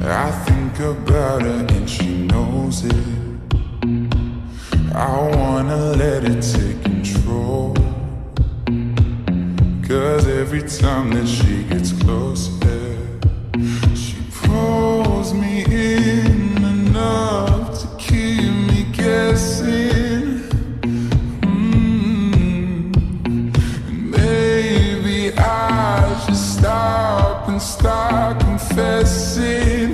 I think about her and she knows it. I wanna let it take control, 'cause every time that she gets closer, she pulls me in enough to keep me guessing. And maybe I should stop and start confessing,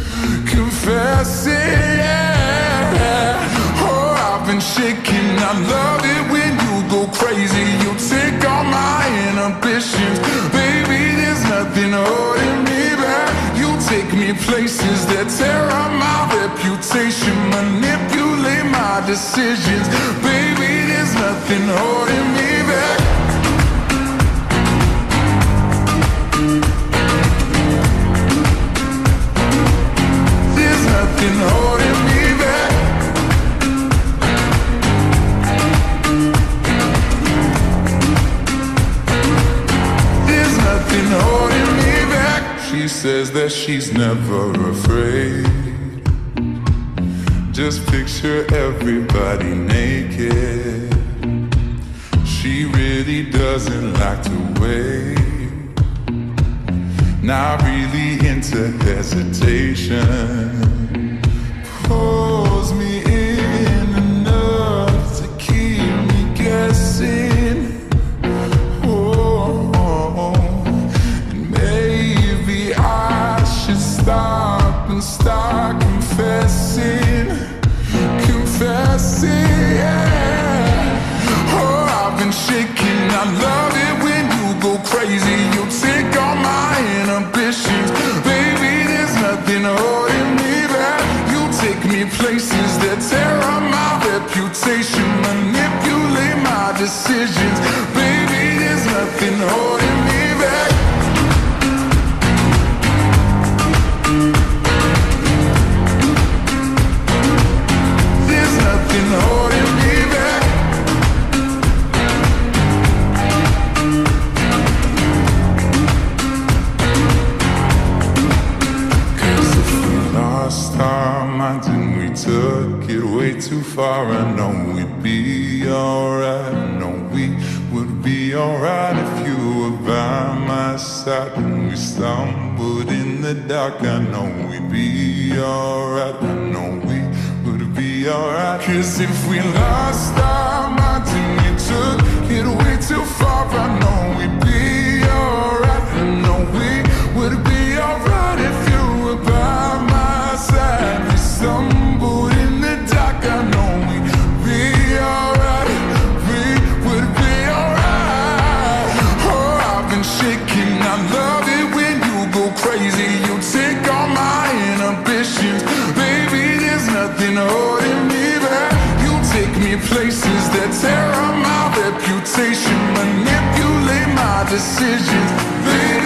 yeah. Oh, I've been shaking. I love it when you go crazy. You take all my inhibitions. Baby, there's nothing holding me back. You take me places that tear up my reputation, manipulate my decisions. Baby, there's nothing holding me back. Nothing holding me back. There's nothing holding me back. She says that she's never afraid. Just picture everybody naked. She really doesn't like to wait. Not really into hesitation. Pulls me in enough to keep me guessing. Oh, and maybe I should stop and start confessing, yeah. Oh, I've been shaking. I love it when you go crazy. You take all my inhibitions. Baby, there's nothing holding me back. Take me places that tear up my reputation, manipulate my decisions. Baby, there's nothing holding me back. There's nothing holding me back. Lost our minds and we took it way too far. I know we'd be alright. I know we would be alright if you were by my side. When we stumbled in the dark, I know we'd be alright. I know we would be alright. 'Cause if we lost our minds and we took it way too far, I know we'd be alright. I know we would be alright if you were by my side. We stumbled in the dark, I know we'd be alright. We would be alright. Oh, I've been shaking. I love it when you go crazy. You take all my inhibitions. Baby, there's nothing holding me back. You take me places that tear up my reputation, manipulate my decisions. Baby,